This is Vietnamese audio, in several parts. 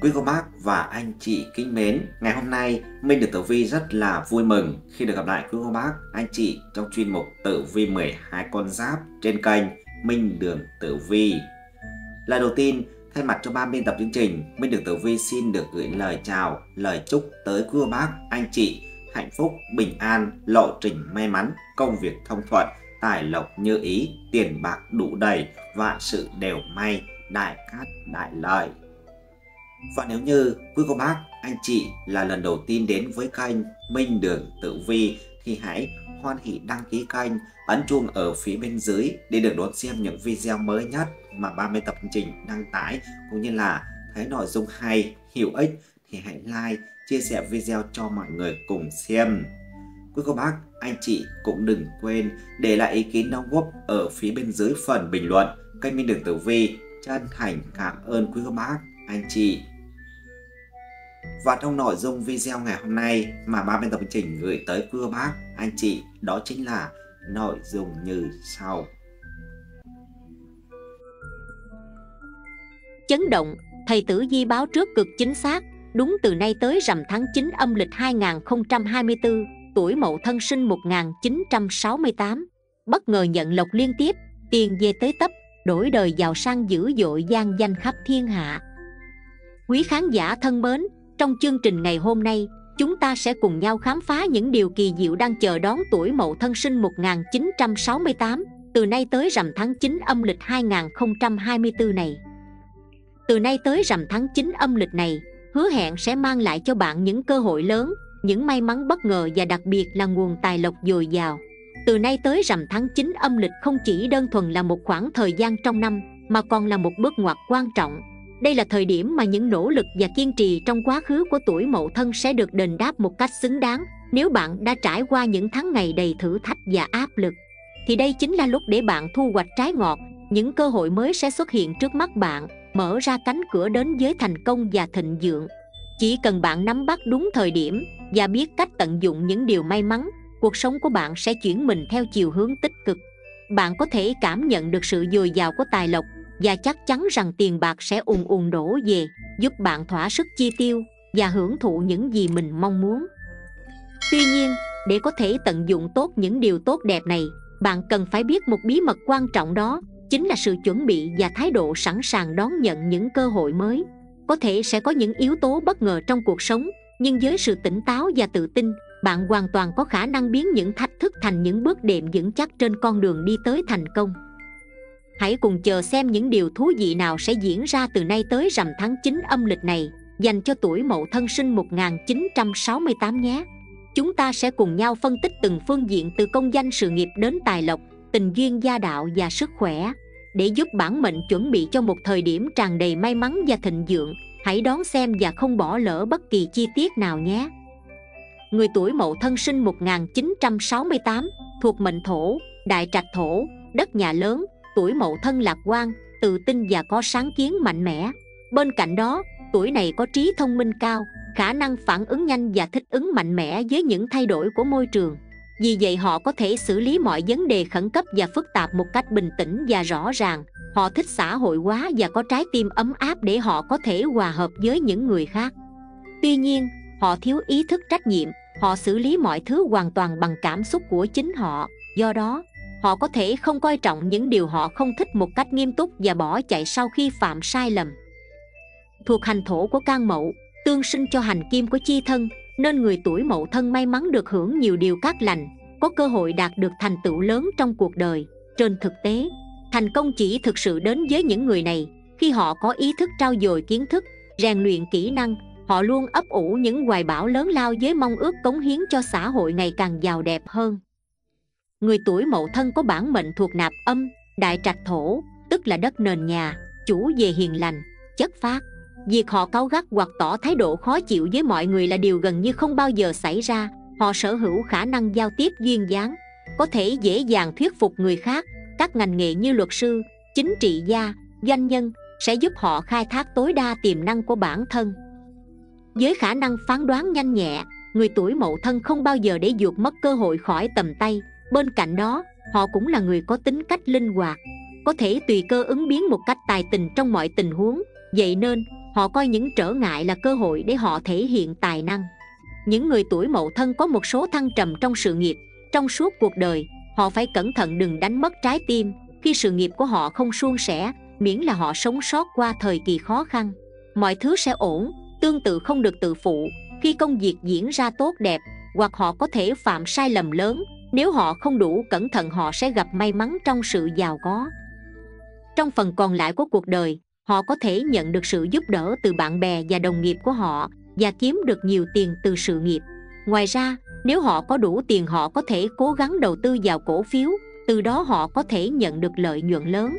Quý cô bác và anh chị kính mến, ngày hôm nay Minh được Tử Vi rất là vui mừng khi được gặp lại quý cô bác, anh chị trong chuyên mục Tử Vi 12 con giáp trên kênh Minh Đường Tử Vi. Lần đầu tiên, thay mặt cho ban biên tập chương trình, Minh Đường Tử Vi xin được gửi lời chào, lời chúc tới quý cô bác, anh chị hạnh phúc, bình an, lộ trình may mắn, công việc thông thuận, tài lộc như ý, tiền bạc đủ đầy, vạn sự đều may, đại cát đại lợi. Và nếu như quý cô bác, anh chị là lần đầu tiên đến với kênh Minh Đường Tử Vi thì hãy hoan hỷ đăng ký kênh, ấn chuông ở phía bên dưới để được đón xem những video mới nhất mà ban biên tập chương trình đăng tải, cũng như là thấy nội dung hay, hữu ích thì hãy like, chia sẻ video cho mọi người cùng xem. Quý cô bác, anh chị cũng đừng quên để lại ý kiến đóng góp ở phía bên dưới phần bình luận. Kênh Minh Đường Tử Vi chân thành cảm ơn quý cô bác, anh chị. Và trong nội dung video ngày hôm nay mà ban biên tập chương trình gửi tới quý cô bác, anh chị, đó chính là nội dung như sau. Chấn động, thầy tử vi báo trước cực chính xác, đúng từ nay tới rằm tháng 9 âm lịch 2024, tuổi Mậu Thân sinh 1968. Bất ngờ nhận lộc liên tiếp, tiền về tới tấp, đổi đời giàu sang dữ dội, vang danh khắp thiên hạ. Quý khán giả thân mến, trong chương trình ngày hôm nay, chúng ta sẽ cùng nhau khám phá những điều kỳ diệu đang chờ đón tuổi Mậu Thân sinh 1968, từ nay tới rằm tháng 9 âm lịch 2024 này. Từ nay tới rằm tháng 9 âm lịch này, hứa hẹn sẽ mang lại cho bạn những cơ hội lớn, những may mắn bất ngờ và đặc biệt là nguồn tài lộc dồi dào. Từ nay tới rằm tháng 9 âm lịch không chỉ đơn thuần là một khoảng thời gian trong năm, mà còn là một bước ngoặt quan trọng. Đây là thời điểm mà những nỗ lực và kiên trì trong quá khứ của tuổi Mậu Thân sẽ được đền đáp một cách xứng đáng. Nếu bạn đã trải qua những tháng ngày đầy thử thách và áp lực, thì đây chính là lúc để bạn thu hoạch trái ngọt. Những cơ hội mới sẽ xuất hiện trước mắt bạn, mở ra cánh cửa đến với thành công và thịnh vượng. Chỉ cần bạn nắm bắt đúng thời điểm và biết cách tận dụng những điều may mắn, cuộc sống của bạn sẽ chuyển mình theo chiều hướng tích cực. Bạn có thể cảm nhận được sự dồi dào của tài lộc và chắc chắn rằng tiền bạc sẽ ùn ùn đổ về, giúp bạn thỏa sức chi tiêu và hưởng thụ những gì mình mong muốn. Tuy nhiên, để có thể tận dụng tốt những điều tốt đẹp này, bạn cần phải biết một bí mật quan trọng, đó chính là sự chuẩn bị và thái độ sẵn sàng đón nhận những cơ hội mới. Có thể sẽ có những yếu tố bất ngờ trong cuộc sống, nhưng với sự tỉnh táo và tự tin, bạn hoàn toàn có khả năng biến những thách thức thành những bước đệm vững chắc trên con đường đi tới thành công. Hãy cùng chờ xem những điều thú vị nào sẽ diễn ra từ nay tới rằm tháng 9 âm lịch này, dành cho tuổi Mậu Thân sinh 1968 nhé. Chúng ta sẽ cùng nhau phân tích từng phương diện từ công danh sự nghiệp đến tài lộc, tình duyên gia đạo và sức khỏe, để giúp bản mệnh chuẩn bị cho một thời điểm tràn đầy may mắn và thịnh vượng. Hãy đón xem và không bỏ lỡ bất kỳ chi tiết nào nhé. Người tuổi Mậu Thân sinh 1968, thuộc mệnh Thổ, đại trạch thổ, đất nhà lớn. Tuổi Mậu Thân lạc quan, tự tin và có sáng kiến mạnh mẽ. Bên cạnh đó, tuổi này có trí thông minh cao, khả năng phản ứng nhanh và thích ứng mạnh mẽ với những thay đổi của môi trường. Vì vậy họ có thể xử lý mọi vấn đề khẩn cấp và phức tạp một cách bình tĩnh và rõ ràng. Họ thích xã hội hóa và có trái tim ấm áp để họ có thể hòa hợp với những người khác. Tuy nhiên, họ thiếu ý thức trách nhiệm, họ xử lý mọi thứ hoàn toàn bằng cảm xúc của chính họ. Do đó, họ có thể không coi trọng những điều họ không thích một cách nghiêm túc và bỏ chạy sau khi phạm sai lầm. Thuộc hành thổ của can Mậu, tương sinh cho hành kim của chi thân, nên người tuổi Mậu Thân may mắn được hưởng nhiều điều cát lành, có cơ hội đạt được thành tựu lớn trong cuộc đời. Trên thực tế, thành công chỉ thực sự đến với những người này khi họ có ý thức trau dồi kiến thức, rèn luyện kỹ năng. Họ luôn ấp ủ những hoài bão lớn lao với mong ước cống hiến cho xã hội ngày càng giàu đẹp hơn. Người tuổi Mậu Thân có bản mệnh thuộc nạp âm, đại trạch thổ, tức là đất nền nhà, chủ về hiền lành, chất phác. Việc họ cáu gắt hoặc tỏ thái độ khó chịu với mọi người là điều gần như không bao giờ xảy ra. Họ sở hữu khả năng giao tiếp duyên dáng, có thể dễ dàng thuyết phục người khác. Các ngành nghề như luật sư, chính trị gia, doanh nhân sẽ giúp họ khai thác tối đa tiềm năng của bản thân. Với khả năng phán đoán nhanh nhẹ, người tuổi Mậu Thân không bao giờ để vụt mất cơ hội khỏi tầm tay. Bên cạnh đó, họ cũng là người có tính cách linh hoạt, có thể tùy cơ ứng biến một cách tài tình trong mọi tình huống. Vậy nên, họ coi những trở ngại là cơ hội để họ thể hiện tài năng. Những người tuổi Mậu Thân có một số thăng trầm trong sự nghiệp. Trong suốt cuộc đời, họ phải cẩn thận đừng đánh mất trái tim khi sự nghiệp của họ không suôn sẻ, miễn là họ sống sót qua thời kỳ khó khăn. Mọi thứ sẽ ổn. Tương tự không được tự phụ khi công việc diễn ra tốt đẹp, hoặc họ có thể phạm sai lầm lớn. Nếu họ không đủ cẩn thận, họ sẽ gặp may mắn trong sự giàu có. Trong phần còn lại của cuộc đời, họ có thể nhận được sự giúp đỡ từ bạn bè và đồng nghiệp của họ và kiếm được nhiều tiền từ sự nghiệp. Ngoài ra, nếu họ có đủ tiền, họ có thể cố gắng đầu tư vào cổ phiếu, từ đó họ có thể nhận được lợi nhuận lớn.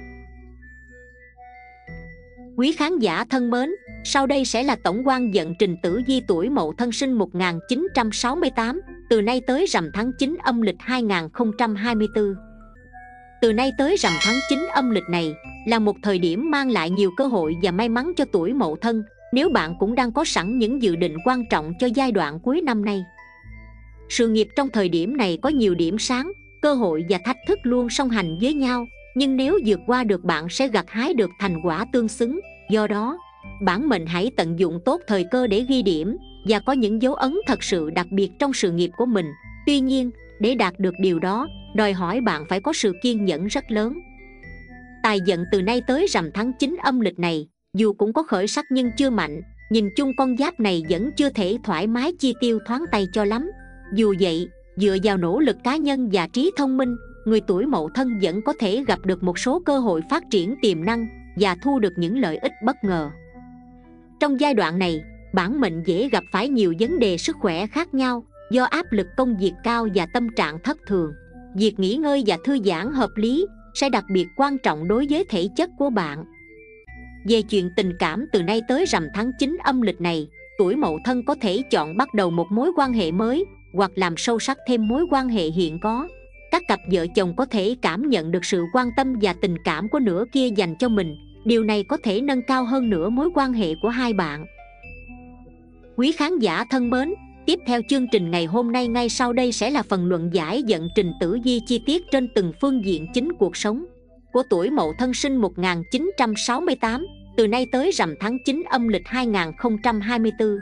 Quý khán giả thân mến, sau đây sẽ là tổng quan vận trình tử vi tuổi Mậu Thân sinh 1968, từ nay tới rằm tháng 9 âm lịch 2024. Từ nay tới rằm tháng 9 âm lịch này là một thời điểm mang lại nhiều cơ hội và may mắn cho tuổi Mậu Thân, nếu bạn cũng đang có sẵn những dự định quan trọng cho giai đoạn cuối năm nay. Sự nghiệp trong thời điểm này có nhiều điểm sáng, cơ hội và thách thức luôn song hành với nhau, nhưng nếu vượt qua được, bạn sẽ gặt hái được thành quả tương xứng. Do đó, bản mệnh hãy tận dụng tốt thời cơ để ghi điểm và có những dấu ấn thật sự đặc biệt trong sự nghiệp của mình. Tuy nhiên, để đạt được điều đó, đòi hỏi bạn phải có sự kiên nhẫn rất lớn. Tài vận từ nay tới rằm tháng 9 âm lịch này, dù cũng có khởi sắc nhưng chưa mạnh. Nhìn chung con giáp này vẫn chưa thể thoải mái chi tiêu thoáng tay cho lắm. Dù vậy, dựa vào nỗ lực cá nhân và trí thông minh, người tuổi Mậu Thân vẫn có thể gặp được một số cơ hội phát triển tiềm năng và thu được những lợi ích bất ngờ. Trong giai đoạn này, bản mệnh dễ gặp phải nhiều vấn đề sức khỏe khác nhau do áp lực công việc cao và tâm trạng thất thường. Việc nghỉ ngơi và thư giãn hợp lý sẽ đặc biệt quan trọng đối với thể chất của bạn. Về chuyện tình cảm, từ nay tới rằm tháng 9 âm lịch này, tuổi Mậu Thân có thể chọn bắt đầu một mối quan hệ mới hoặc làm sâu sắc thêm mối quan hệ hiện có. Các cặp vợ chồng có thể cảm nhận được sự quan tâm và tình cảm của nửa kia dành cho mình. Điều này có thể nâng cao hơn nữa mối quan hệ của hai bạn. Quý khán giả thân mến, tiếp theo chương trình ngày hôm nay, ngay sau đây sẽ là phần luận giải vận trình tử vi chi tiết trên từng phương diện chính cuộc sống của tuổi Mậu Thân sinh 1968, từ nay tới rằm tháng 9 âm lịch 2024.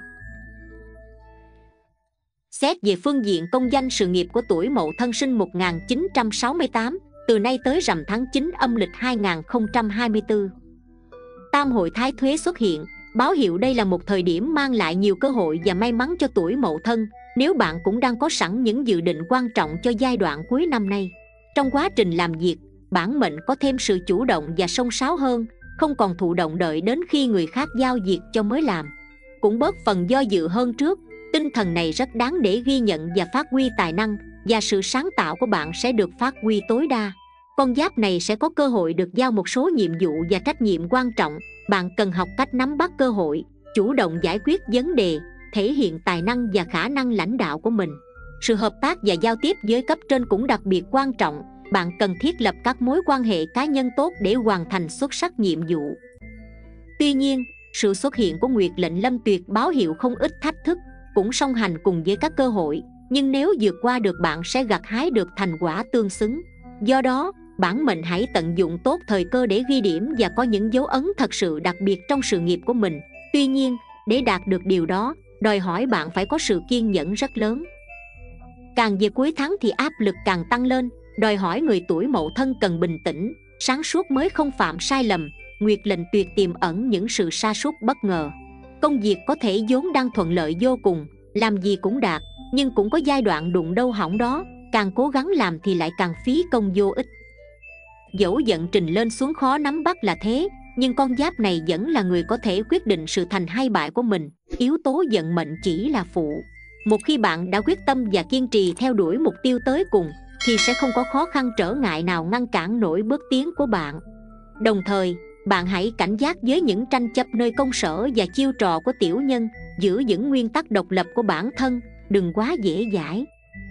Xét về phương diện công danh sự nghiệp của tuổi Mậu Thân sinh 1968, từ nay tới rằm tháng 9 âm lịch 2024. Tam hội thái tuế xuất hiện, báo hiệu đây là một thời điểm mang lại nhiều cơ hội và may mắn cho tuổi Mậu Thân, nếu bạn cũng đang có sẵn những dự định quan trọng cho giai đoạn cuối năm nay. Trong quá trình làm việc, bản mệnh có thêm sự chủ động và xông xáo hơn, không còn thụ động đợi đến khi người khác giao việc cho mới làm. Cũng bớt phần do dự hơn trước. Tinh thần này rất đáng để ghi nhận và phát huy tài năng, và sự sáng tạo của bạn sẽ được phát huy tối đa. Con giáp này sẽ có cơ hội được giao một số nhiệm vụ và trách nhiệm quan trọng. Bạn cần học cách nắm bắt cơ hội, chủ động giải quyết vấn đề, thể hiện tài năng và khả năng lãnh đạo của mình. Sự hợp tác và giao tiếp với cấp trên cũng đặc biệt quan trọng. Bạn cần thiết lập các mối quan hệ cá nhân tốt để hoàn thành xuất sắc nhiệm vụ. Tuy nhiên, sự xuất hiện của Nguyệt lệnh Lâm Tuyệt báo hiệu không ít thách thức, cũng song hành cùng với các cơ hội, nhưng nếu vượt qua được, bạn sẽ gặt hái được thành quả tương xứng. Do đó, bản mệnh hãy tận dụng tốt thời cơ để ghi điểm và có những dấu ấn thật sự đặc biệt trong sự nghiệp của mình. Tuy nhiên, để đạt được điều đó, đòi hỏi bạn phải có sự kiên nhẫn rất lớn. Càng về cuối tháng thì áp lực càng tăng lên, đòi hỏi người tuổi Mậu Thân cần bình tĩnh, sáng suốt mới không phạm sai lầm. Nguyệt lệnh Tuyệt tiềm ẩn những sự sa sút bất ngờ. Công việc có thể vốn đang thuận lợi vô cùng, làm gì cũng đạt, nhưng cũng có giai đoạn đụng đâu hỏng đó, càng cố gắng làm thì lại càng phí công vô ích. Dẫu vận trình lên xuống khó nắm bắt là thế, nhưng con giáp này vẫn là người có thể quyết định sự thành hay bại của mình. Yếu tố vận mệnh chỉ là phụ. Một khi bạn đã quyết tâm và kiên trì theo đuổi mục tiêu tới cùng, thì sẽ không có khó khăn trở ngại nào ngăn cản nổi bước tiến của bạn. Đồng thời, bạn hãy cảnh giác với những tranh chấp nơi công sở và chiêu trò của tiểu nhân, giữ vững nguyên tắc độc lập của bản thân, đừng quá dễ dãi.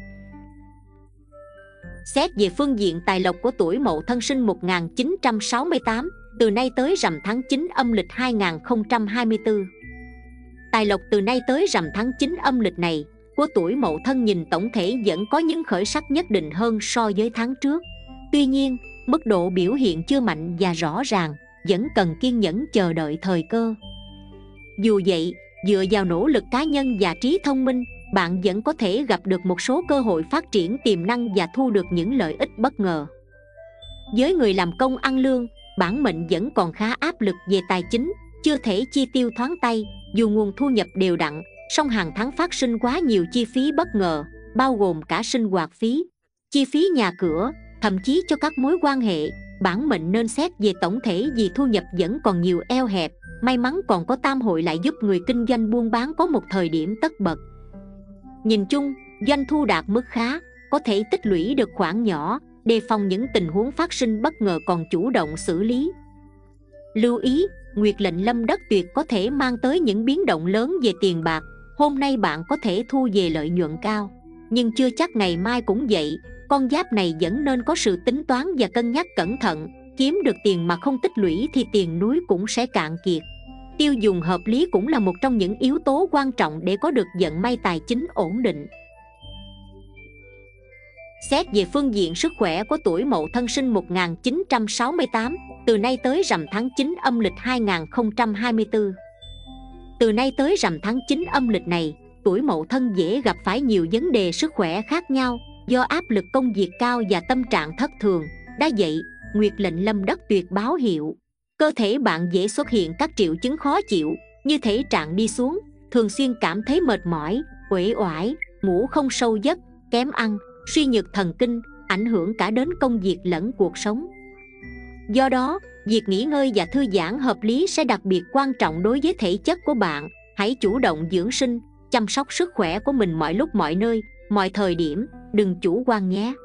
Xét về phương diện tài lộc của tuổi Mậu Thân sinh 1968, từ nay tới rằm tháng 9 âm lịch 2024. Tài lộc từ nay tới rằm tháng 9 âm lịch này của tuổi Mậu Thân nhìn tổng thể vẫn có những khởi sắc nhất định hơn so với tháng trước. Tuy nhiên, mức độ biểu hiện chưa mạnh và rõ ràng, vẫn cần kiên nhẫn chờ đợi thời cơ. Dù vậy, dựa vào nỗ lực cá nhân và trí thông minh, bạn vẫn có thể gặp được một số cơ hội phát triển tiềm năng và thu được những lợi ích bất ngờ. Với người làm công ăn lương, bản mệnh vẫn còn khá áp lực về tài chính, chưa thể chi tiêu thoáng tay. Dù nguồn thu nhập đều đặn, song hàng tháng phát sinh quá nhiều chi phí bất ngờ, bao gồm cả sinh hoạt phí, chi phí nhà cửa, thậm chí cho các mối quan hệ. Bản mệnh nên xét về tổng thể vì thu nhập vẫn còn nhiều eo hẹp. May mắn còn có tam hội lại giúp người kinh doanh buôn bán có một thời điểm tất bật. Nhìn chung, doanh thu đạt mức khá, có thể tích lũy được khoản nhỏ, đề phòng những tình huống phát sinh bất ngờ còn chủ động xử lý. Lưu ý, nguyệt lệnh lâm đất tuyệt có thể mang tới những biến động lớn về tiền bạc. Hôm nay bạn có thể thu về lợi nhuận cao, nhưng chưa chắc ngày mai cũng vậy. Con giáp này vẫn nên có sự tính toán và cân nhắc cẩn thận. Kiếm được tiền mà không tích lũy thì tiền núi cũng sẽ cạn kiệt. Tiêu dùng hợp lý cũng là một trong những yếu tố quan trọng để có được vận may tài chính ổn định. Xét về phương diện sức khỏe của tuổi Mậu Thân sinh 1968, từ nay tới rằm tháng 9 âm lịch 2024. Từ nay tới rằm tháng 9 âm lịch này, tuổi Mậu Thân dễ gặp phải nhiều vấn đề sức khỏe khác nhau do áp lực công việc cao và tâm trạng thất thường. Đã vậy, nguyệt lệnh lâm đất tuyệt báo hiệu cơ thể bạn dễ xuất hiện các triệu chứng khó chịu như thể trạng đi xuống, thường xuyên cảm thấy mệt mỏi, uể oải, ngủ không sâu giấc, kém ăn, suy nhược thần kinh, ảnh hưởng cả đến công việc lẫn cuộc sống. Do đó, việc nghỉ ngơi và thư giãn hợp lý sẽ đặc biệt quan trọng đối với thể chất của bạn. Hãy chủ động dưỡng sinh, chăm sóc sức khỏe của mình mọi lúc mọi nơi, mọi thời điểm, đừng chủ quan nhé.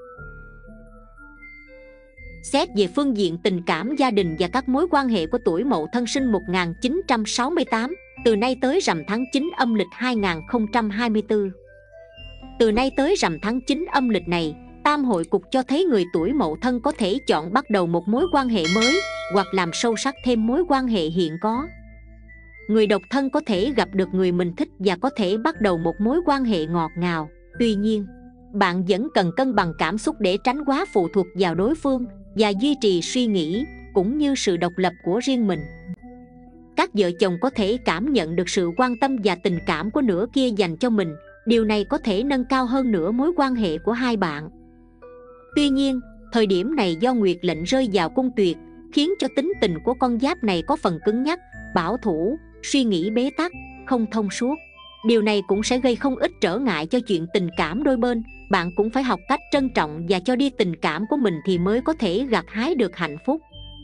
Xét về phương diện tình cảm gia đình và các mối quan hệ của tuổi Mậu Thân sinh 1968, từ nay tới rằm tháng 9 âm lịch 2024. Từ nay tới rằm tháng 9 âm lịch này, tam hội cục cho thấy người tuổi Mậu Thân có thể chọn bắt đầu một mối quan hệ mới hoặc làm sâu sắc thêm mối quan hệ hiện có. Người độc thân có thể gặp được người mình thích và có thể bắt đầu một mối quan hệ ngọt ngào. Tuy nhiên, bạn vẫn cần cân bằng cảm xúc để tránh quá phụ thuộc vào đối phương và duy trì suy nghĩ cũng như sự độc lập của riêng mình. Các vợ chồng có thể cảm nhận được sự quan tâm và tình cảm của nửa kia dành cho mình. Điều này có thể nâng cao hơn nữa mối quan hệ của hai bạn. Tuy nhiên, thời điểm này do nguyệt lệnh rơi vào cung tuyệt, khiến cho tính tình của con giáp này có phần cứng nhắc, bảo thủ, suy nghĩ bế tắc, không thông suốt. Điều này cũng sẽ gây không ít trở ngại cho chuyện tình cảm đôi bên. Bạn cũng phải học cách trân trọng và cho đi tình cảm của mình thì mới có thể gặt hái được hạnh phúc.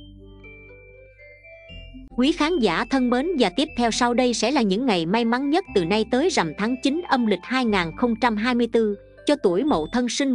Quý khán giả thân mến, và tiếp theo sau đây sẽ là những ngày may mắn nhất từ nay tới rằm tháng 9 âm lịch 2024 cho tuổi Mậu Thân sinh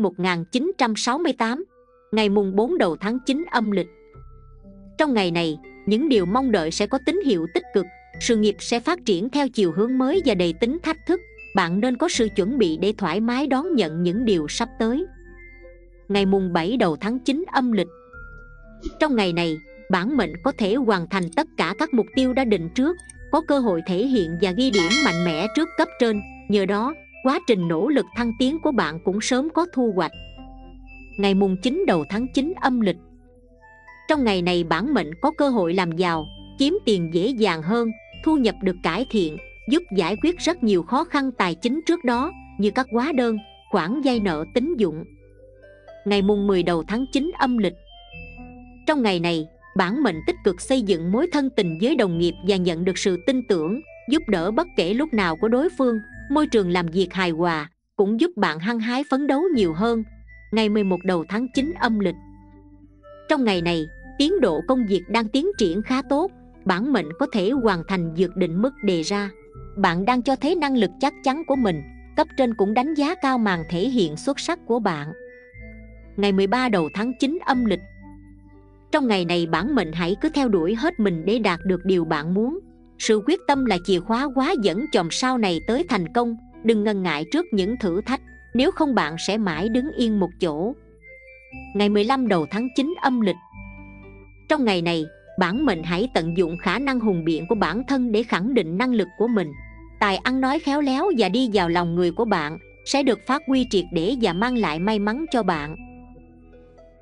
1968, ngày mùng 4 đầu tháng 9 âm lịch. Trong ngày này, những điều mong đợi sẽ có tín hiệu tích cực, sự nghiệp sẽ phát triển theo chiều hướng mới và đầy tính thách thức. Bạn nên có sự chuẩn bị để thoải mái đón nhận những điều sắp tới. Ngày mùng 7 đầu tháng 9 âm lịch. Trong ngày này, bản mệnh có thể hoàn thành tất cả các mục tiêu đã định trước, có cơ hội thể hiện và ghi điểm mạnh mẽ trước cấp trên. Nhờ đó, quá trình nỗ lực thăng tiến của bạn cũng sớm có thu hoạch. Ngày mùng 9 đầu tháng 9 âm lịch. Trong ngày này, bản mệnh có cơ hội làm giàu, kiếm tiền dễ dàng hơn, thu nhập được cải thiện, giúp giải quyết rất nhiều khó khăn tài chính trước đó như các hóa đơn, khoản vay nợ tín dụng. Ngày mùng 10 đầu tháng 9 âm lịch. Trong ngày này, bản mệnh tích cực xây dựng mối thân tình với đồng nghiệp và nhận được sự tin tưởng, giúp đỡ bất kể lúc nào của đối phương. Môi trường làm việc hài hòa cũng giúp bạn hăng hái phấn đấu nhiều hơn. Ngày 11 đầu tháng 9 âm lịch. Trong ngày này, tiến độ công việc đang tiến triển khá tốt, bản mệnh có thể hoàn thành vượt định mức đề ra. Bạn đang cho thấy năng lực chắc chắn của mình, cấp trên cũng đánh giá cao màn thể hiện xuất sắc của bạn. Ngày 13 đầu tháng 9 âm lịch. Trong ngày này, bản mệnh hãy cứ theo đuổi hết mình để đạt được điều bạn muốn. Sự quyết tâm là chìa khóa hóa dẫn chòm sau này tới thành công. Đừng ngần ngại trước những thử thách, nếu không bạn sẽ mãi đứng yên một chỗ. Ngày 15 đầu tháng 9 âm lịch. Trong ngày này, bản mệnh hãy tận dụng khả năng hùng biện của bản thân để khẳng định năng lực của mình. Tài ăn nói khéo léo và đi vào lòng người của bạn sẽ được phát huy triệt để và mang lại may mắn cho bạn.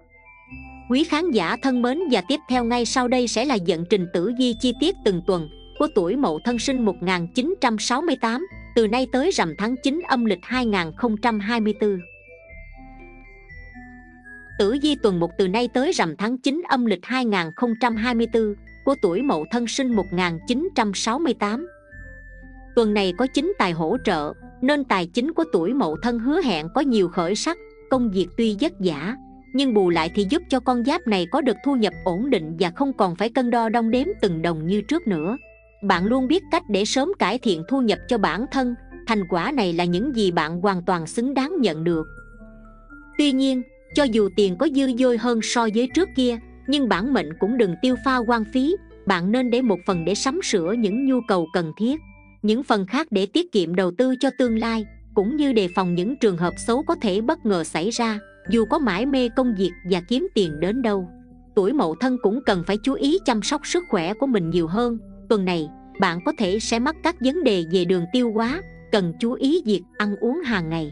Quý khán giả thân mến, và tiếp theo ngay sau đây sẽ là vận trình tử vi chi tiết từng tuần của tuổi Mậu Thân sinh 1968, từ nay tới rằm tháng 9 âm lịch 2024. Tử vi tuần 1 từ nay tới rằm tháng 9 âm lịch 2024 của tuổi Mậu Thân sinh 1968. Tuần này có chính tài hỗ trợ, nên tài chính của tuổi Mậu Thân hứa hẹn có nhiều khởi sắc. Công việc tuy vất vả, nhưng bù lại thì giúp cho con giáp này có được thu nhập ổn định và không còn phải cân đo đong đếm từng đồng như trước nữa. Bạn luôn biết cách để sớm cải thiện thu nhập cho bản thân. Thành quả này là những gì bạn hoàn toàn xứng đáng nhận được. Tuy nhiên, cho dù tiền có dư dôi hơn so với trước kia, nhưng bản mệnh cũng đừng tiêu pha hoang phí. Bạn nên để một phần để sắm sửa những nhu cầu cần thiết, những phần khác để tiết kiệm đầu tư cho tương lai, cũng như đề phòng những trường hợp xấu có thể bất ngờ xảy ra. Dù có mải mê công việc và kiếm tiền đến đâu, tuổi Mậu Thân cũng cần phải chú ý chăm sóc sức khỏe của mình nhiều hơn. Tuần này, bạn có thể sẽ mắc các vấn đề về đường tiêu hóa, cần chú ý việc ăn uống hàng ngày.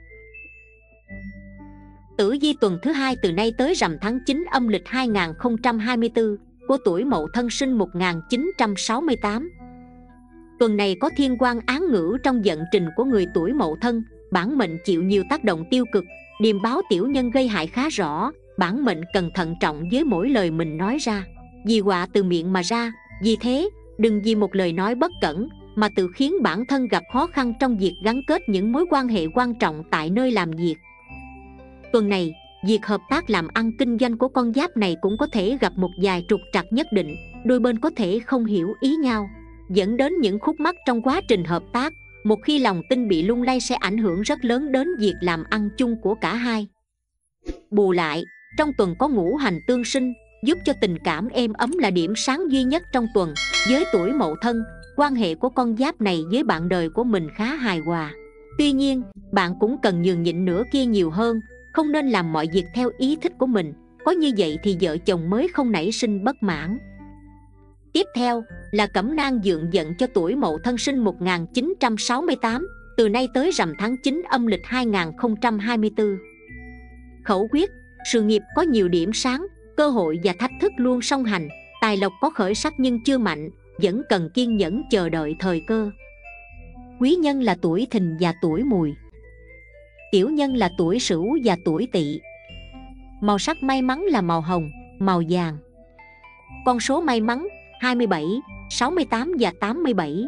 Tử vi tuần thứ 2 từ nay tới rằm tháng 9 âm lịch 2024 của tuổi Mậu Thân sinh 1968. Tuần này có thiên quan án ngữ trong vận trình của người tuổi Mậu Thân. Bản mệnh chịu nhiều tác động tiêu cực, điềm báo tiểu nhân gây hại khá rõ. Bản mệnh cần thận trọng với mỗi lời mình nói ra, vì họa từ miệng mà ra. Vì thế, đừng vì một lời nói bất cẩn mà tự khiến bản thân gặp khó khăn trong việc gắn kết những mối quan hệ quan trọng tại nơi làm việc. Tuần này, việc hợp tác làm ăn kinh doanh của con giáp này cũng có thể gặp một vài trục trặc nhất định. Đôi bên có thể không hiểu ý nhau, dẫn đến những khúc mắc trong quá trình hợp tác. Một khi lòng tin bị lung lay sẽ ảnh hưởng rất lớn đến việc làm ăn chung của cả hai. Bù lại, trong tuần có ngũ hành tương sinh, giúp cho tình cảm êm ấm là điểm sáng duy nhất trong tuần. Với tuổi Mậu Thân, quan hệ của con giáp này với bạn đời của mình khá hài hòa. Tuy nhiên, bạn cũng cần nhường nhịn nửa kia nhiều hơn, không nên làm mọi việc theo ý thích của mình. Có như vậy thì vợ chồng mới không nảy sinh bất mãn. Tiếp theo là cẩm nang dượng vận cho tuổi Mậu Thân sinh 1968, từ nay tới rằm tháng 9 âm lịch 2024. Khẩu quyết: sự nghiệp có nhiều điểm sáng, cơ hội và thách thức luôn song hành. Tài lộc có khởi sắc nhưng chưa mạnh, vẫn cần kiên nhẫn chờ đợi thời cơ. Quý nhân là tuổi Thìn và tuổi Mùi. Tiểu nhân là tuổi Sửu và tuổi Tỵ. Màu sắc may mắn là màu hồng, màu vàng. Con số may mắn 27, 68 và 87.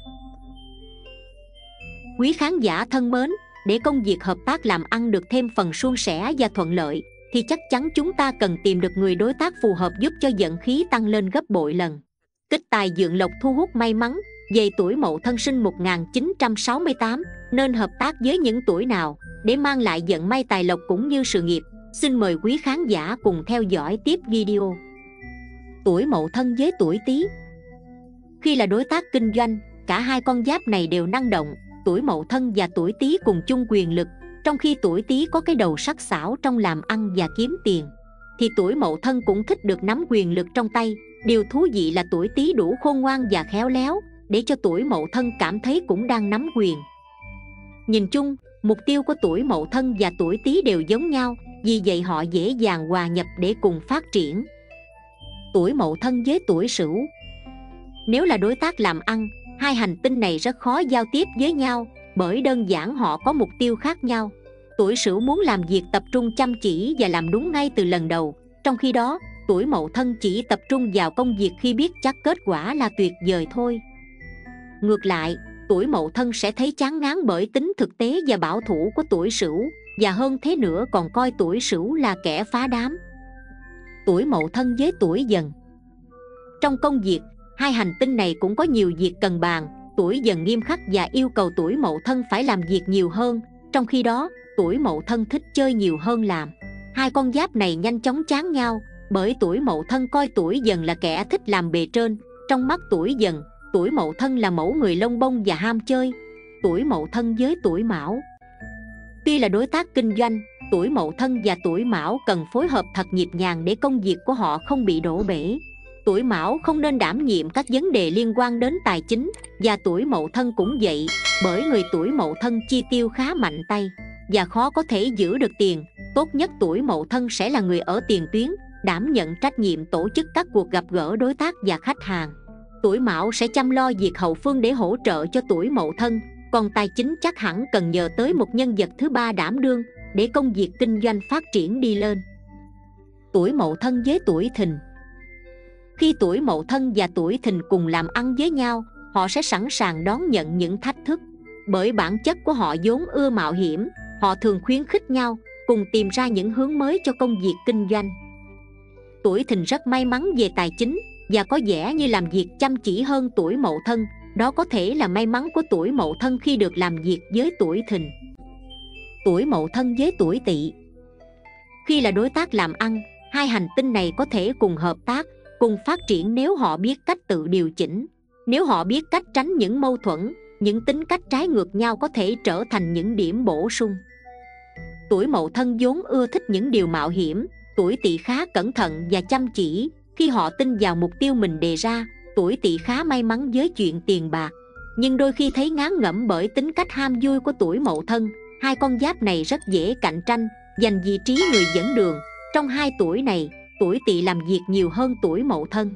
Quý khán giả thân mến, để công việc hợp tác làm ăn được thêm phần suôn sẻ và thuận lợi, thì chắc chắn chúng ta cần tìm được người đối tác phù hợp giúp cho vận khí tăng lên gấp bội lần. Kích tài dượng lộc thu hút may mắn. Về tuổi Mậu Thân sinh 1968, nên hợp tác với những tuổi nào để mang lại vận may tài lộc cũng như sự nghiệp? Xin mời quý khán giả cùng theo dõi tiếp video. Tuổi Mậu Thân với tuổi Tý. Khi là đối tác kinh doanh, cả hai con giáp này đều năng động. Tuổi Mậu Thân và tuổi Tý cùng chung quyền lực, trong khi tuổi Tý có cái đầu sắc sảo trong làm ăn và kiếm tiền, thì tuổi Mậu Thân cũng thích được nắm quyền lực trong tay. Điều thú vị là tuổi Tý đủ khôn ngoan và khéo léo để cho tuổi Mậu Thân cảm thấy cũng đang nắm quyền. Nhìn chung, mục tiêu của tuổi Mậu Thân và tuổi Tý đều giống nhau, vì vậy họ dễ dàng hòa nhập để cùng phát triển. Tuổi Mậu Thân với tuổi Sửu. Nếu là đối tác làm ăn, hai hành tinh này rất khó giao tiếp với nhau, bởi đơn giản họ có mục tiêu khác nhau. Tuổi Sửu muốn làm việc tập trung chăm chỉ và làm đúng ngay từ lần đầu, trong khi đó tuổi Mậu Thân chỉ tập trung vào công việc khi biết chắc kết quả là tuyệt vời thôi. Ngược lại, tuổi Mậu Thân sẽ thấy chán ngán bởi tính thực tế và bảo thủ của tuổi Sửu, và hơn thế nữa còn coi tuổi Sửu là kẻ phá đám. Tuổi Mậu Thân với tuổi Dần. Trong công việc, hai hành tinh này cũng có nhiều việc cần bàn. Tuổi Dần nghiêm khắc và yêu cầu tuổi Mậu Thân phải làm việc nhiều hơn, trong khi đó tuổi Mậu Thân thích chơi nhiều hơn làm. Hai con giáp này nhanh chóng chán nhau, bởi tuổi Mậu Thân coi tuổi Dần là kẻ thích làm bề trên. Trong mắt tuổi Dần, tuổi Mậu Thân là mẫu người lông bông và ham chơi. Tuổi Mậu Thân với tuổi Mão. Tuy là đối tác kinh doanh, tuổi Mậu Thân và tuổi Mão cần phối hợp thật nhịp nhàng để công việc của họ không bị đổ bể. Tuổi Mão không nên đảm nhiệm các vấn đề liên quan đến tài chính, và tuổi Mậu Thân cũng vậy, bởi người tuổi Mậu Thân chi tiêu khá mạnh tay và khó có thể giữ được tiền. Tốt nhất tuổi Mậu Thân sẽ là người ở tiền tuyến, đảm nhận trách nhiệm tổ chức các cuộc gặp gỡ đối tác và khách hàng. Tuổi Mão sẽ chăm lo việc hậu phương để hỗ trợ cho tuổi Mậu Thân, còn tài chính chắc hẳn cần nhờ tới một nhân vật thứ ba đảm đương để công việc kinh doanh phát triển đi lên. Tuổi Mậu Thân với tuổi Thìn. Khi tuổi Mậu Thân và tuổi Thìn cùng làm ăn với nhau, họ sẽ sẵn sàng đón nhận những thách thức. Bởi bản chất của họ vốn ưa mạo hiểm, họ thường khuyến khích nhau cùng tìm ra những hướng mới cho công việc kinh doanh. Tuổi Thìn rất may mắn về tài chính và có vẻ như làm việc chăm chỉ hơn tuổi Mậu Thân. Đó có thể là may mắn của tuổi Mậu Thân khi được làm việc với tuổi Thìn. Tuổi Mậu Thân với tuổi Tỵ. Khi là đối tác làm ăn, hai hành tinh này có thể cùng hợp tác, cùng phát triển nếu họ biết cách tự điều chỉnh. Nếu họ biết cách tránh những mâu thuẫn, những tính cách trái ngược nhau có thể trở thành những điểm bổ sung. Tuổi Mậu Thân vốn ưa thích những điều mạo hiểm, tuổi Tỵ khá cẩn thận và chăm chỉ. Khi họ tin vào mục tiêu mình đề ra, tuổi Tỵ khá may mắn với chuyện tiền bạc, nhưng đôi khi thấy ngán ngẩm bởi tính cách ham vui của tuổi Mậu Thân. Hai con giáp này rất dễ cạnh tranh, giành vị trí người dẫn đường. Trong hai tuổi này, tuổi Tỵ làm việc nhiều hơn tuổi Mậu Thân.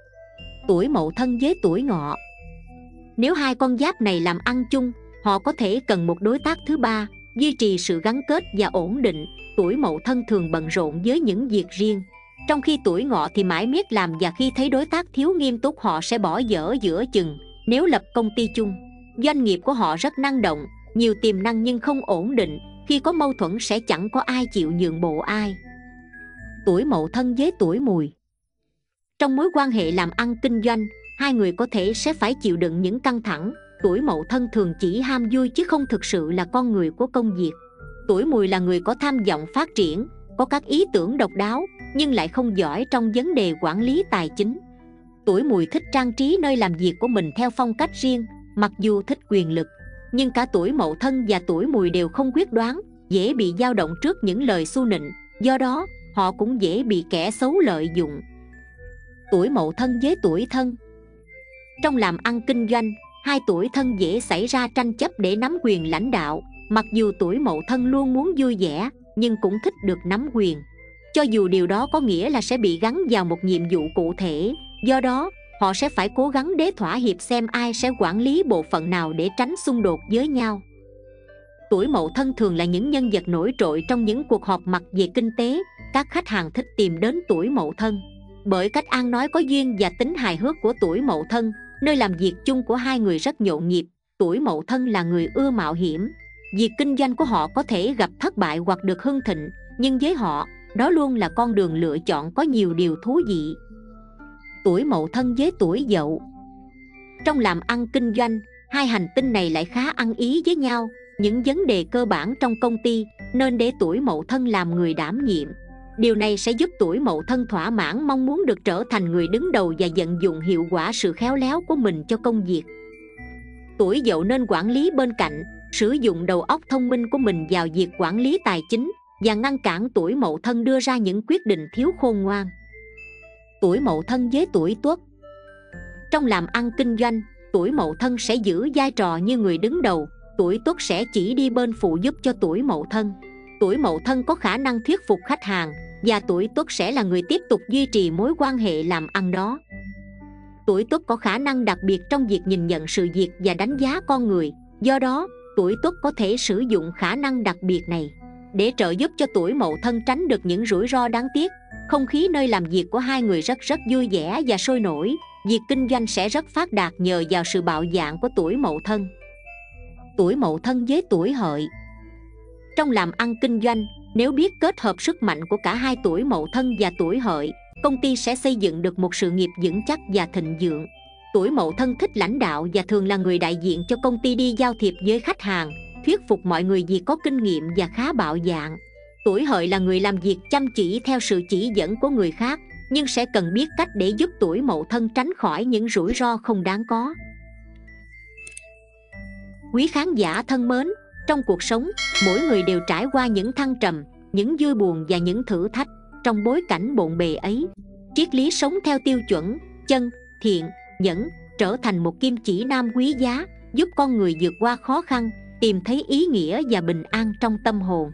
Tuổi Mậu Thân với tuổi Ngọ. Nếu hai con giáp này làm ăn chung, họ có thể cần một đối tác thứ ba, duy trì sự gắn kết và ổn định. Tuổi Mậu Thân thường bận rộn với những việc riêng, trong khi tuổi Ngọ thì mãi miết làm, và khi thấy đối tác thiếu nghiêm túc họ sẽ bỏ dở giữa chừng. Nếu lập công ty chung, doanh nghiệp của họ rất năng động, nhiều tiềm năng nhưng không ổn định. Khi có mâu thuẫn sẽ chẳng có ai chịu nhượng bộ ai. Tuổi Mậu Thân với tuổi Mùi. Trong mối quan hệ làm ăn kinh doanh, hai người có thể sẽ phải chịu đựng những căng thẳng. Tuổi Mậu Thân thường chỉ ham vui chứ không thực sự là con người của công việc. Tuổi Mùi là người có tham vọng phát triển, có các ý tưởng độc đáo, nhưng lại không giỏi trong vấn đề quản lý tài chính. Tuổi Mùi thích trang trí nơi làm việc của mình theo phong cách riêng, mặc dù thích quyền lực. Nhưng cả tuổi Mậu Thân và tuổi Mùi đều không quyết đoán, dễ bị dao động trước những lời xu nịnh, do đó họ cũng dễ bị kẻ xấu lợi dụng. Tuổi Mậu Thân với tuổi Thân. Trong làm ăn kinh doanh, hai tuổi Thân dễ xảy ra tranh chấp để nắm quyền lãnh đạo. Mặc dù tuổi Mậu Thân luôn muốn vui vẻ, nhưng cũng thích được nắm quyền, cho dù điều đó có nghĩa là sẽ bị gắn vào một nhiệm vụ cụ thể. Do đó, họ sẽ phải cố gắng để thỏa hiệp xem ai sẽ quản lý bộ phận nào để tránh xung đột với nhau. Tuổi Mậu Thân thường là những nhân vật nổi trội trong những cuộc họp mặt về kinh tế. Các khách hàng thích tìm đến tuổi Mậu Thân bởi cách ăn nói có duyên và tính hài hước của tuổi Mậu Thân. Nơi làm việc chung của hai người rất nhộn nhịp. Tuổi Mậu Thân là người ưa mạo hiểm. Việc kinh doanh của họ có thể gặp thất bại hoặc được hưng thịnh, nhưng với họ, đó luôn là con đường lựa chọn có nhiều điều thú vị. Tuổi Mậu Thân với tuổi Dậu. Trong làm ăn kinh doanh, hai hành tinh này lại khá ăn ý với nhau. Những vấn đề cơ bản trong công ty nên để tuổi Mậu Thân làm người đảm nhiệm. Điều này sẽ giúp tuổi Mậu Thân thỏa mãn mong muốn được trở thành người đứng đầu và vận dụng hiệu quả sự khéo léo của mình cho công việc. Tuổi Dậu nên quản lý bên cạnh, sử dụng đầu óc thông minh của mình vào việc quản lý tài chính và ngăn cản tuổi Mậu Thân đưa ra những quyết định thiếu khôn ngoan. Tuổi Mậu Thân với tuổi Tuất. Trong làm ăn kinh doanh, tuổi Mậu Thân sẽ giữ vai trò như người đứng đầu, tuổi Tuất sẽ chỉ đi bên phụ giúp cho tuổi Mậu Thân. Tuổi Mậu Thân có khả năng thuyết phục khách hàng, và tuổi Tuất sẽ là người tiếp tục duy trì mối quan hệ làm ăn đó. Tuổi Tuất có khả năng đặc biệt trong việc nhìn nhận sự việc và đánh giá con người. Do đó, tuổi Tuất có thể sử dụng khả năng đặc biệt này để trợ giúp cho tuổi Mậu Thân tránh được những rủi ro đáng tiếc. Không khí nơi làm việc của hai người rất vui vẻ và sôi nổi. Việc kinh doanh sẽ rất phát đạt nhờ vào sự bạo dạn của tuổi Mậu Thân. Tuổi Mậu Thân với tuổi Hợi. Trong làm ăn kinh doanh, nếu biết kết hợp sức mạnh của cả hai tuổi Mậu Thân và tuổi Hợi, công ty sẽ xây dựng được một sự nghiệp vững chắc và thịnh vượng. Tuổi Mậu Thân thích lãnh đạo và thường là người đại diện cho công ty đi giao thiệp với khách hàng, thuyết phục mọi người vì có kinh nghiệm và khá bạo dạn. Tuổi Hợi là người làm việc chăm chỉ theo sự chỉ dẫn của người khác, nhưng sẽ cần biết cách để giúp tuổi Mậu Thân tránh khỏi những rủi ro không đáng có. Quý khán giả thân mến, trong cuộc sống, mỗi người đều trải qua những thăng trầm, những vui buồn và những thử thách. Trong bối cảnh bộn bề ấy, triết lý sống theo tiêu chuẩn chân, thiện, nhẫn trở thành một kim chỉ nam quý giá, giúp con người vượt qua khó khăn, tìm thấy ý nghĩa và bình an trong tâm hồn.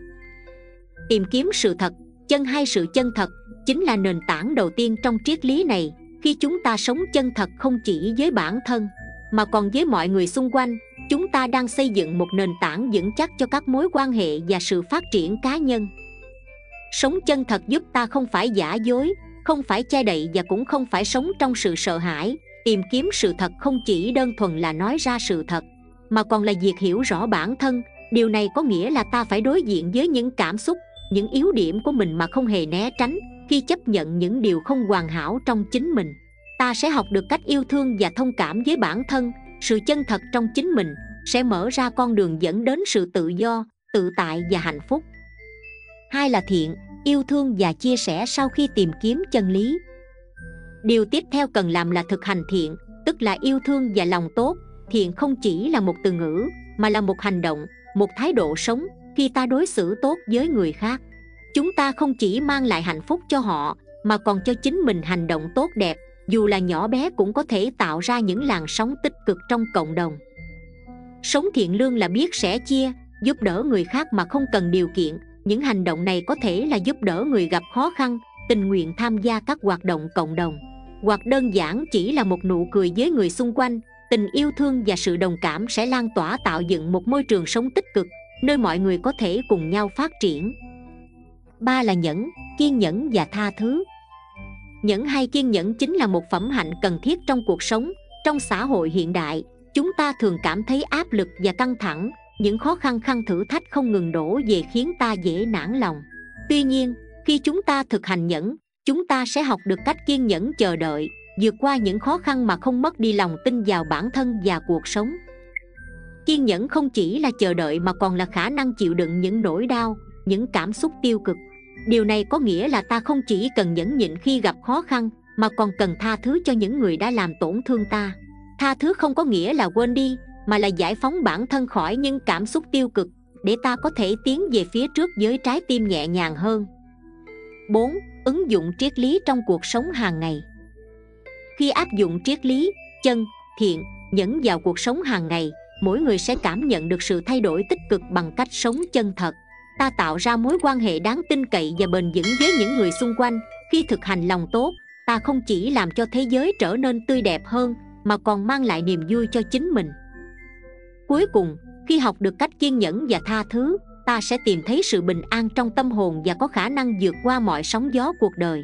Tìm kiếm sự thật, chân hay sự chân thật chính là nền tảng đầu tiên trong triết lý này. khi chúng ta sống chân thật không chỉ với bản thân mà còn với mọi người xung quanh, chúng ta đang xây dựng một nền tảng vững chắc cho các mối quan hệ và sự phát triển cá nhân. Sống chân thật giúp ta không phải giả dối, không phải che đậy và cũng không phải sống trong sự sợ hãi. Tìm kiếm sự thật không chỉ đơn thuần là nói ra sự thật, mà còn là việc hiểu rõ bản thân. Điều này có nghĩa là ta phải đối diện với những cảm xúc, những yếu điểm của mình mà không hề né tránh. Khi chấp nhận những điều không hoàn hảo trong chính mình, ta sẽ học được cách yêu thương và thông cảm với bản thân. Sự chân thật trong chính mình sẽ mở ra con đường dẫn đến sự tự do, tự tại và hạnh phúc. Hai là thiện, yêu thương và chia sẻ sau khi tìm kiếm chân lý. Điều tiếp theo cần làm là thực hành thiện, tức là yêu thương và lòng tốt. Thiện không chỉ là một từ ngữ, mà là một hành động, một thái độ sống. Khi ta đối xử tốt với người khác, chúng ta không chỉ mang lại hạnh phúc cho họ, mà còn cho chính mình. Hành động tốt đẹp, dù là nhỏ bé, cũng có thể tạo ra những làn sóng tích cực trong cộng đồng. Sống thiện lương là biết sẻ chia, giúp đỡ người khác mà không cần điều kiện. Những hành động này có thể là giúp đỡ người gặp khó khăn, tình nguyện tham gia các hoạt động cộng đồng, hoặc đơn giản chỉ là một nụ cười với người xung quanh. Tình yêu thương và sự đồng cảm sẽ lan tỏa, tạo dựng một môi trường sống tích cực, nơi mọi người có thể cùng nhau phát triển. Ba là nhẫn, kiên nhẫn và tha thứ. Nhẫn hay kiên nhẫn chính là một phẩm hạnh cần thiết trong cuộc sống. Trong xã hội hiện đại, chúng ta thường cảm thấy áp lực và căng thẳng. Những khó khăn thử thách không ngừng đổ về khiến ta dễ nản lòng. Tuy nhiên, khi chúng ta thực hành nhẫn, chúng ta sẽ học được cách kiên nhẫn chờ đợi, vượt qua những khó khăn mà không mất đi lòng tin vào bản thân và cuộc sống. Kiên nhẫn không chỉ là chờ đợi mà còn là khả năng chịu đựng những nỗi đau, những cảm xúc tiêu cực. Điều này có nghĩa là ta không chỉ cần nhẫn nhịn khi gặp khó khăn, mà còn cần tha thứ cho những người đã làm tổn thương ta. Tha thứ không có nghĩa là quên đi, mà là giải phóng bản thân khỏi những cảm xúc tiêu cực, để ta có thể tiến về phía trước với trái tim nhẹ nhàng hơn. 4. Ứng dụng triết lý trong cuộc sống hàng ngày. Khi áp dụng triết lý chân, thiện, nhẫn vào cuộc sống hàng ngày, mỗi người sẽ cảm nhận được sự thay đổi tích cực bằng cách sống chân thật. Ta tạo ra mối quan hệ đáng tin cậy và bền vững với những người xung quanh. Khi thực hành lòng tốt, ta không chỉ làm cho thế giới trở nên tươi đẹp hơn, mà còn mang lại niềm vui cho chính mình. Cuối cùng, khi học được cách kiên nhẫn và tha thứ, ta sẽ tìm thấy sự bình an trong tâm hồn và có khả năng vượt qua mọi sóng gió cuộc đời.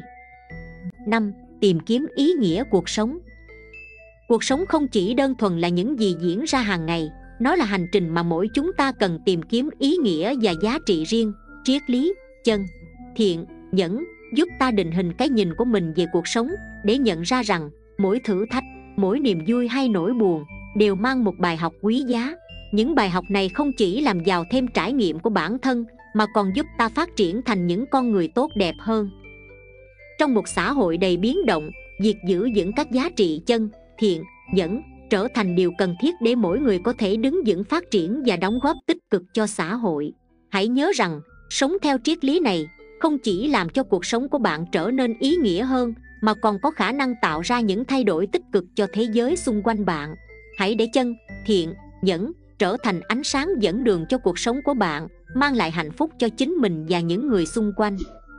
5. Tìm kiếm ý nghĩa cuộc sống. Cuộc sống không chỉ đơn thuần là những gì diễn ra hàng ngày, nó là hành trình mà mỗi chúng ta cần tìm kiếm ý nghĩa và giá trị riêng. Triết lý chân, thiện, nhẫn giúp ta định hình cái nhìn của mình về cuộc sống, để nhận ra rằng mỗi thử thách, mỗi niềm vui hay nỗi buồn đều mang một bài học quý giá. Những bài học này không chỉ làm giàu thêm trải nghiệm của bản thân, mà còn giúp ta phát triển thành những con người tốt đẹp hơn. Trong một xã hội đầy biến động, việc giữ vững các giá trị chân, thiện, nhẫn trở thành điều cần thiết để mỗi người có thể đứng vững, phát triển và đóng góp tích cực cho xã hội. Hãy nhớ rằng, sống theo triết lý này không chỉ làm cho cuộc sống của bạn trở nên ý nghĩa hơn, mà còn có khả năng tạo ra những thay đổi tích cực cho thế giới xung quanh bạn. Hãy để chân, thiện, nhẫn trở thành ánh sáng dẫn đường cho cuộc sống của bạn, mang lại hạnh phúc cho chính mình và những người xung quanh.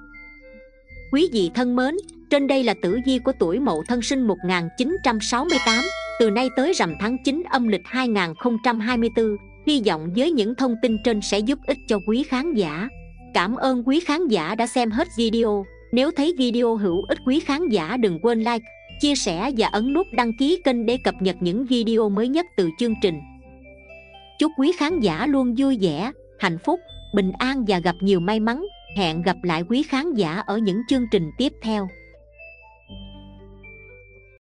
Quý vị thân mến, trên đây là tử vi của tuổi Mậu Thân sinh 1968, từ nay tới rằm tháng 9 âm lịch 2024. Hy vọng với những thông tin trên sẽ giúp ích cho quý khán giả. Cảm ơn quý khán giả đã xem hết video. Nếu thấy video hữu ích, quý khán giả đừng quên like, chia sẻ và ấn nút đăng ký kênh để cập nhật những video mới nhất từ chương trình. Chúc quý khán giả luôn vui vẻ, hạnh phúc, bình an và gặp nhiều may mắn. Hẹn gặp lại quý khán giả ở những chương trình tiếp theo.